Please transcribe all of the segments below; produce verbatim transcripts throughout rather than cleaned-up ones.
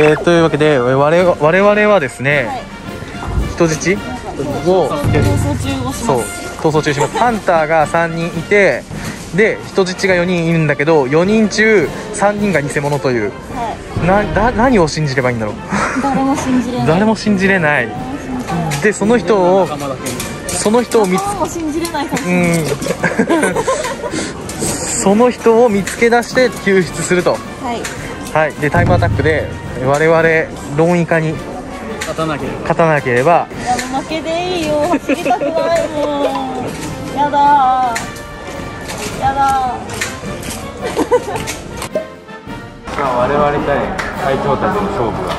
えー、というわけで我々我々はですね、はい、人質を逃走中をします。 そう逃走中します。ハンターがさんにんいて、で人質がよにんいるんだけど、よにん中さんにんが偽物という、はい、なだ何を信じればいいんだろう。 誰も信じれない。 誰も信じれない。でその人をその人を見つも信じれないかもしれない。うんその人を見つけ出して救出すると。はい、はい、でタイムアタックで我々ロンイカに勝たなければ勝たなければ。 いやもう負けでいいよ、走りたくないもん。やだーやだー我々対隊長たちの勝負が。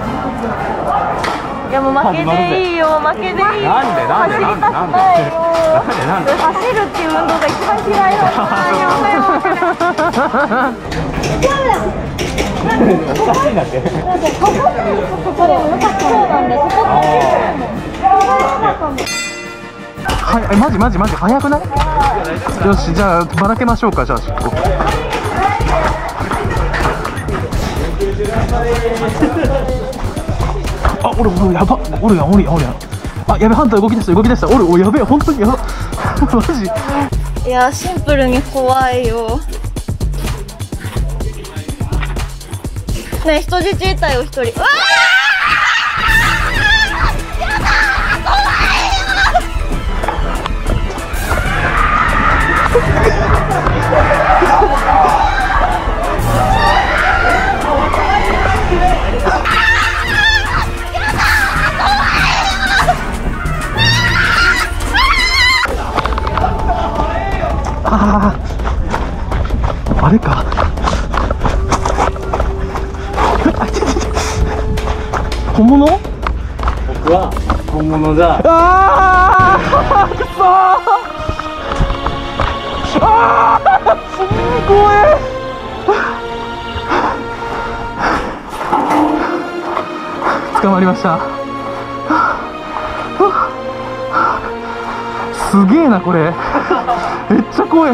いやもう負けでいいよ、負けでいいよ。 なんでなんでなんでなんでなんで走るっていう運動が一番嫌いだった。 おかしいなって。 ここでもよかったそうなんで、ここはい、マジマジマジ早くない？よし、じゃあばらけましょうか。じゃああ、俺俺やば、俺やん俺やん俺やん。あ、やべ、ハンター動き出した動き出した。俺俺やべえ、本当にやばマジ。 いやシンプルに怖いよ。ねえ人質いたよ一人。うわーやだー怖ああ、あれか。本物？僕は本物だ。ああ、くそー。ああ、怖え。捕まりました。すげえなこれ。めっちゃ怖い。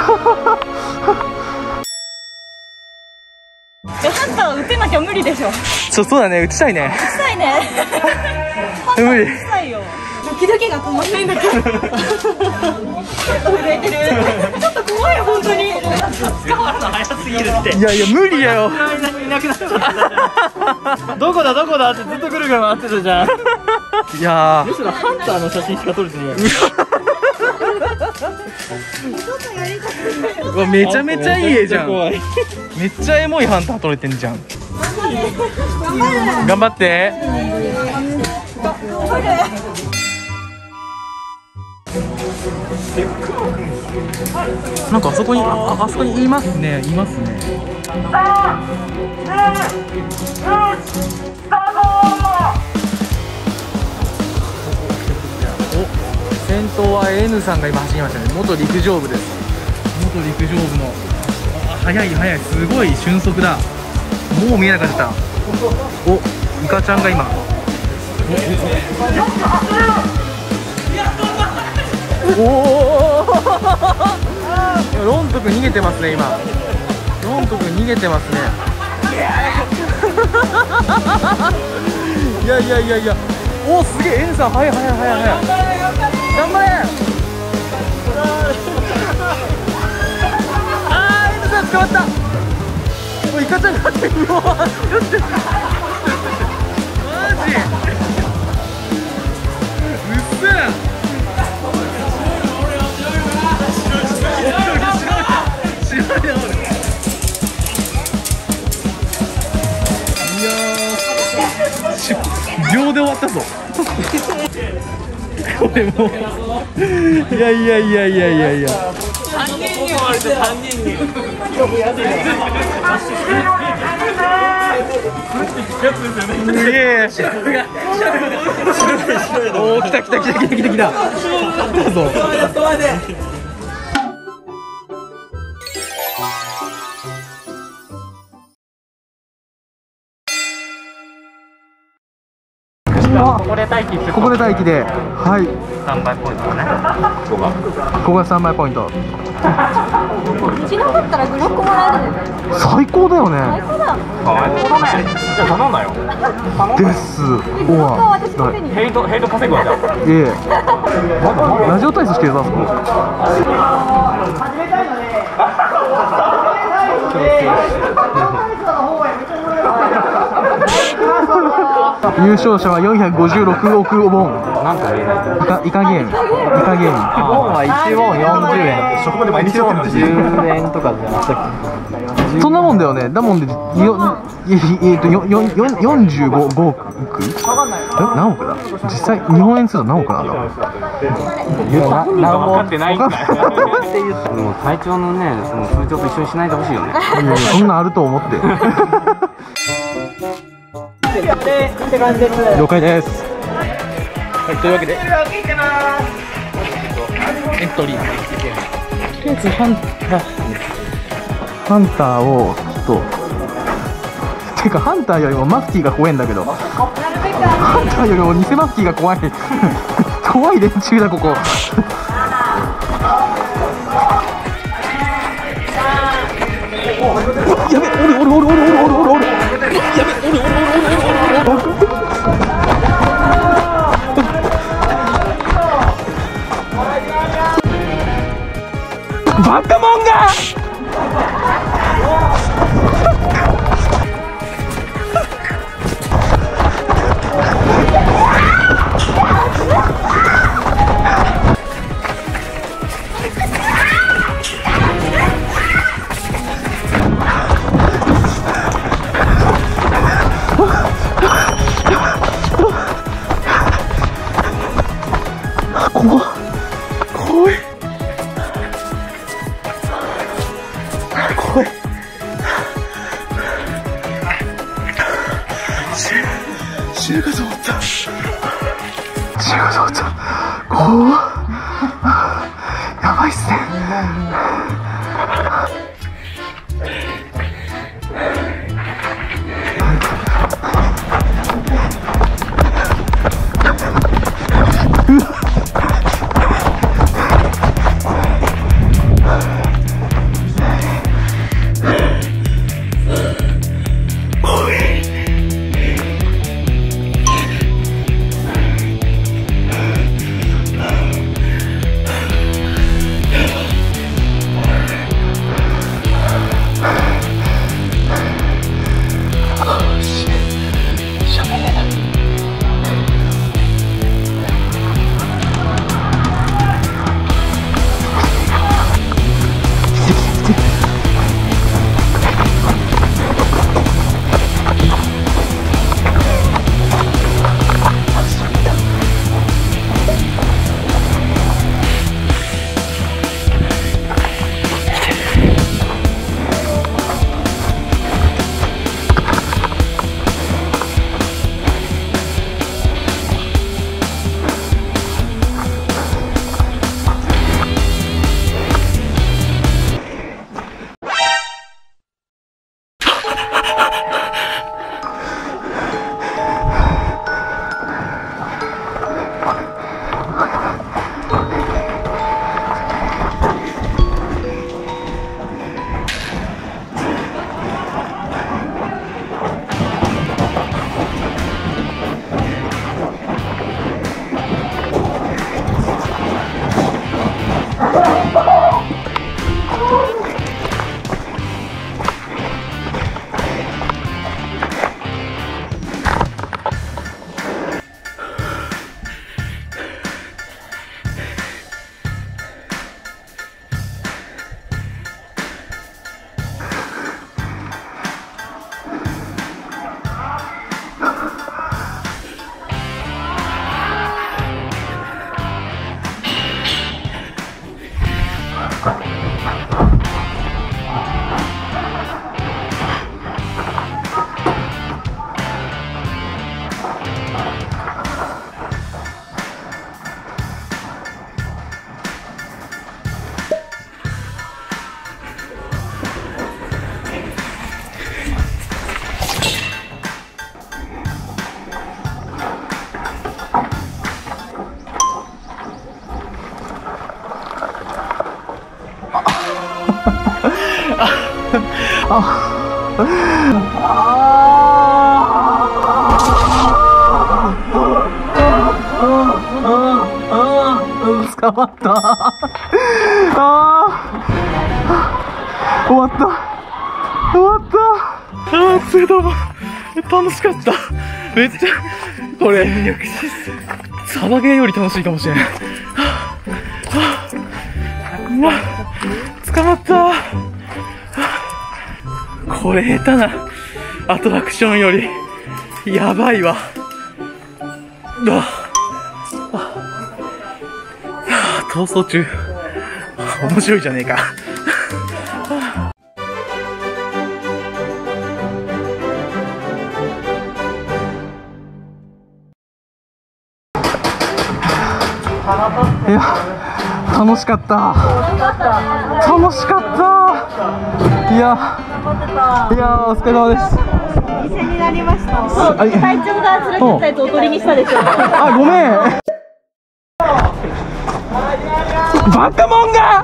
え、ハンター撃てなきゃ無理でしょ。 そうそうだね、撃ちたいね。 撃ちたいね。 無理。 撃ちたいよ。ドキドキが止まんないんだけど。ちょっと震えてる。ちょっと怖い本当に。捕まるの早すぎるって。 いやいや無理やよ。 いなくなっちゃった。どこだどこだってずっとぐるぐる回ってたじゃん。 いやむしろハンターの写真しか撮れてない。 うわめちゃめちゃいい絵じゃん。めっちゃエモいハンター撮れてんじゃん。頑張って。なんかあそこに あ, あそこにいますねいますね。お、先頭は N さんが今走りましたね。元陸上部です。元陸上部のあ速い速い、すごい俊足だ。もう見えなかった。お、イカちゃんが今おおロント君逃げてますね今。ロント君逃げてますね。いやいやいやいや、おおすげえ N さん速い速い速い速い。頑張れ。あー N さん捕まった。おいイカちゃんがって、うわーよしよし。マジうっせえ。いやー秒で終わったぞ。これもいやいやいやいやいやいやさんにんに終わるとさんにんにすげえ。おお来た来た来た来た来た来た。来たぞ。ここで待機ここで待機で、はい。スタンバイポイントだね。ここがここがスタンバイポイント。 うちなかったらグロックもらえるの。 最高だよね。 最高だよじゃあ頼んだよ。 ですおわヘイトヘイト稼ぐわじゃあ。 ええラジオ体操してるぞあそこ優勝者はよんひゃくごじゅうろくおくウォン。 なんか言えない。 イカゲームイカゲームウォンはいちウォンよんじゅうえん。職場で毎日ウォンじゅうえんとかじゃなくて。 そんなもんだよね。だもんでよえっとよよよよんじゅうごおくえ何億だ実際日本円すると何億なんだ何も分かってないんだよ。 もう体調のね、その風潮と一緒にしないでほしいよね。 いやいやそんなんあると思って了解です。はい、というわけでエントリーとりあえずハンターハンターをちょっとてかハンターよりもマフティーが怖いんだけどハンターよりも偽マフティーが怖い怖い連中だここやべおるおるおるおるおるおるおるおるやべおるおるおるおるおるバカモンが怖っ怖い怖い死ぬかと思った死ぬかと思った怖っやばいっすねあ捕まった。あー、終わった。終わった。あー、つども楽しかった。めっちゃこれサバゲーより楽しいかもしれない。うわ、捕まった。これ下手なアトラクションよりやばいわ。うわ、逃走中。面白いじゃねえか。いや、楽しかった。楽しかった。いや、いや、お疲れ様です。 犠牲になりました。そう、体調が辛かったやつおとりにしたでしょ。 あ、ごめん。バカモンが。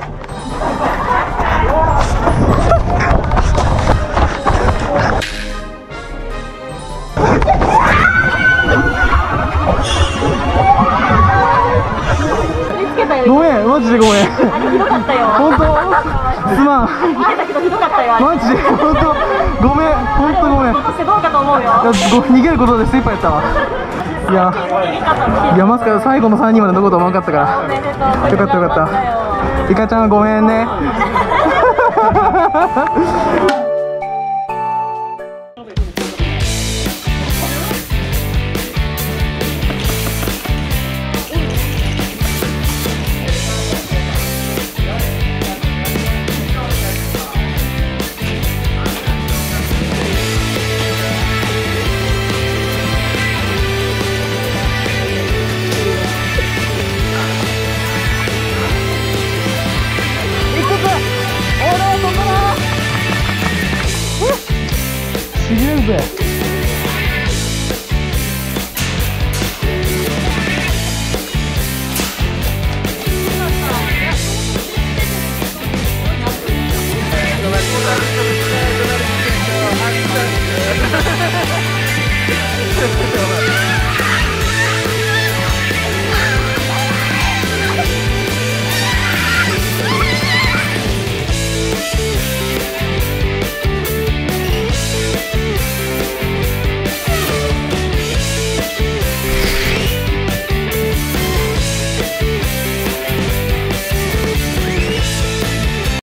ごめん、マジでごめん。 あれひどかったよ。 本当、すまん。 見てたけどひどかったよ。 マジで本当、ごめん、本当ごめん。 今年どうかと思うよ。 いや、ご逃げることで精一杯やったわ。いや、いや、まさか最後のさんにんまで残ると思わなかったから。 おめでとう。 よかったよかった。イカちゃんごめんね。しびれるぜ。